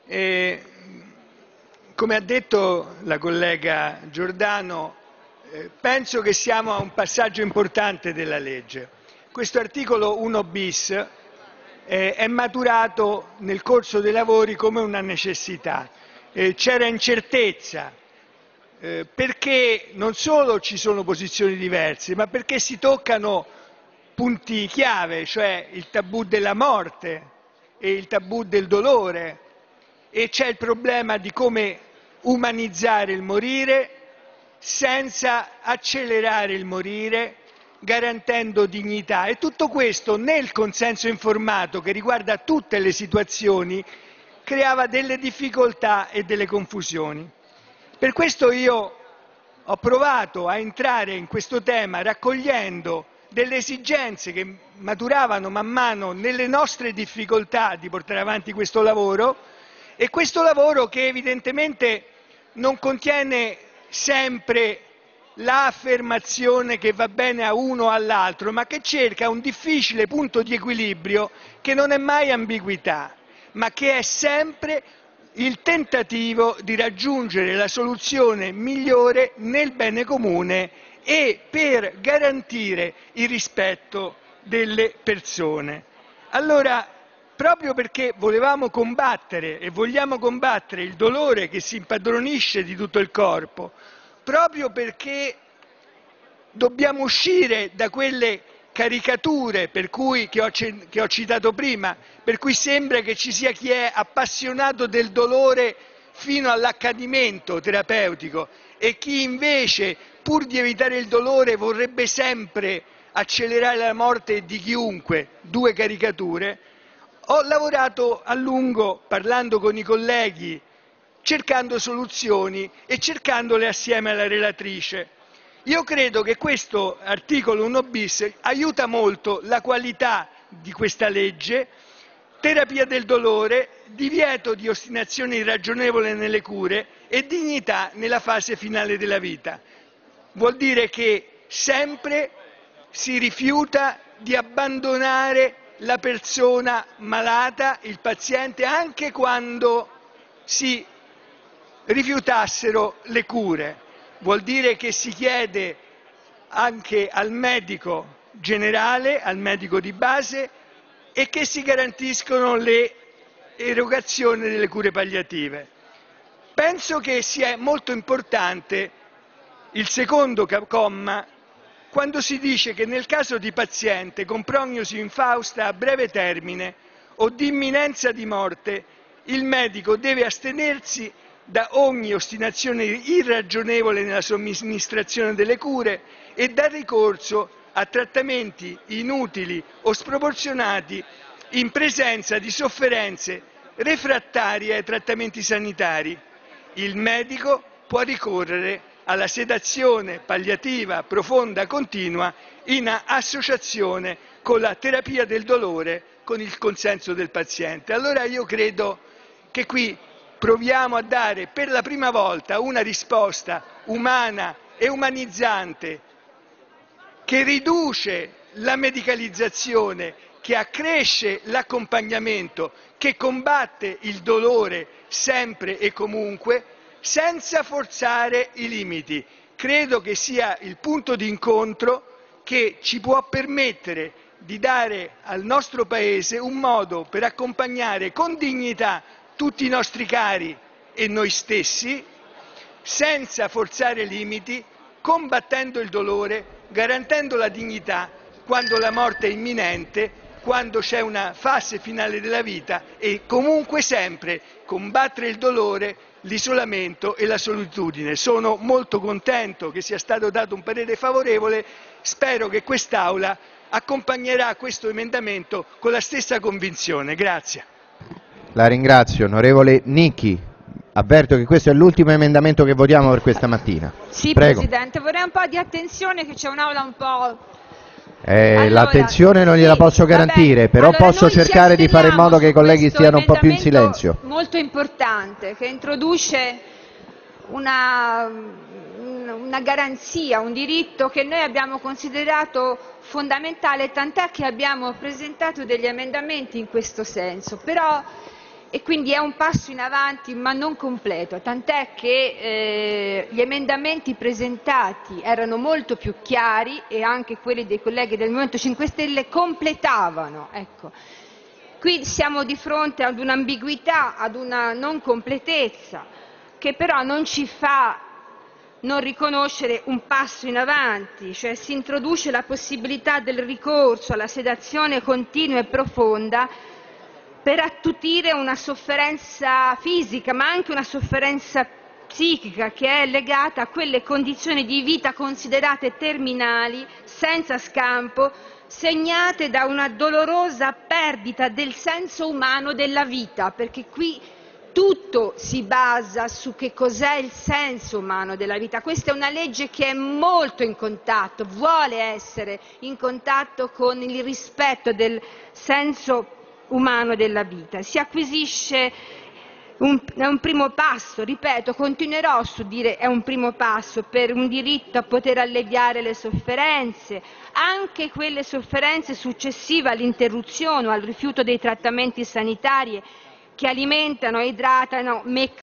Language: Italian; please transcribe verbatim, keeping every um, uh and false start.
E, come ha detto la collega Giordano, eh, penso che siamo a un passaggio importante della legge. Questo articolo uno bis eh, è maturato nel corso dei lavori come una necessità. Eh, c'era incertezza, eh, perché non solo ci sono posizioni diverse, ma perché si toccano punti chiave, cioè il tabù della morte e il tabù del dolore, e c'è il problema di come umanizzare il morire senza accelerare il morire, garantendo dignità. E tutto questo nel consenso informato, che riguarda tutte le situazioni, creava delle difficoltà e delle confusioni. Per questo io ho provato a entrare in questo tema raccogliendo delle esigenze che maturavano man mano nelle nostre difficoltà di portare avanti questo lavoro, e questo lavoro che evidentemente non contiene sempre l'affermazione che va bene a uno o all'altro, ma che cerca un difficile punto di equilibrio che non è mai ambiguità, ma che è sempre il tentativo di raggiungere la soluzione migliore nel bene comune e per garantire il rispetto delle persone. Allora, proprio perché volevamo combattere e vogliamo combattere il dolore che si impadronisce di tutto il corpo, proprio perché dobbiamo uscire da quelle caricature per cui, che, ho, che ho citato prima, per cui sembra che ci sia chi è appassionato del dolore fino all'accanimento terapeutico e chi invece, pur di evitare il dolore, vorrebbe sempre accelerare la morte di chiunque, due caricature. Ho lavorato a lungo parlando con i colleghi, cercando soluzioni e cercandole assieme alla relatrice. Io credo che questo articolo uno bis aiuta molto la qualità di questa legge, terapia del dolore, divieto di ostinazione irragionevole nelle cure e dignità nella fase finale della vita. Vuol dire che sempre si rifiuta di abbandonare la persona malata, il paziente, anche quando si rifiutassero le cure. Vuol dire che si chiede anche al medico generale, al medico di base, e che si garantiscono le erogazioni delle cure palliative. Penso che sia molto importante il secondo comma, quando si dice che nel caso di paziente con prognosi infausta a breve termine o di imminenza di morte, il medico deve astenersi da ogni ostinazione irragionevole nella somministrazione delle cure e dal ricorso a trattamenti inutili o sproporzionati in presenza di sofferenze refrattarie ai trattamenti sanitari. Il medico può ricorrere alla sedazione palliativa profonda continua in associazione con la terapia del dolore con il consenso del paziente. Allora io credo che qui proviamo a dare per la prima volta una risposta umana e umanizzante che riduce la medicalizzazione, che accresce l'accompagnamento, che combatte il dolore sempre e comunque, senza forzare i limiti. Credo che sia il punto di incontro che ci può permettere di dare al nostro Paese un modo per accompagnare con dignità tutti i nostri cari e noi stessi, senza forzare limiti, combattendo il dolore, garantendo la dignità quando la morte è imminente, quando c'è una fase finale della vita, e comunque sempre combattere il dolore, l'isolamento e la solitudine. Sono molto contento che sia stato dato un parere favorevole, spero che quest'Aula accompagnerà questo emendamento con la stessa convinzione. Grazie. La ringrazio, onorevole Nicchi. Avverto che questo è l'ultimo emendamento che votiamo per questa mattina. Sì, Prego. Presidente, vorrei un po' di attenzione, che c'è un'Aula un po'... Eh, allora, l'attenzione non gliela sì, posso garantire, però allora, posso cercare di fare in modo che i colleghi stiano un po' più in silenzio. Molto importante, che introduce una, una garanzia, un diritto che noi abbiamo considerato fondamentale, tant'è che abbiamo presentato degli emendamenti in questo senso. Però e quindi è un passo in avanti ma non completo, tant'è che eh, gli emendamenti presentati erano molto più chiari e anche quelli dei colleghi del Movimento cinque Stelle completavano. Ecco. Qui siamo di fronte ad un'ambiguità, ad una non completezza che però non ci fa non riconoscere un passo in avanti, cioè si introduce la possibilità del ricorso alla sedazione continua e profonda per attutire una sofferenza fisica, ma anche una sofferenza psichica che è legata a quelle condizioni di vita considerate terminali, senza scampo, segnate da una dolorosa perdita del senso umano della vita, perché qui tutto si basa su che cos'è il senso umano della vita. Questa è una legge che è molto in contatto, vuole essere in contatto con il rispetto del senso umano della vita. Si acquisisce un, è un primo passo, ripeto, continuerò a dire è un primo passo per un diritto a poter alleviare le sofferenze, anche quelle sofferenze successive all'interruzione o al rifiuto dei trattamenti sanitari che alimentano e idratano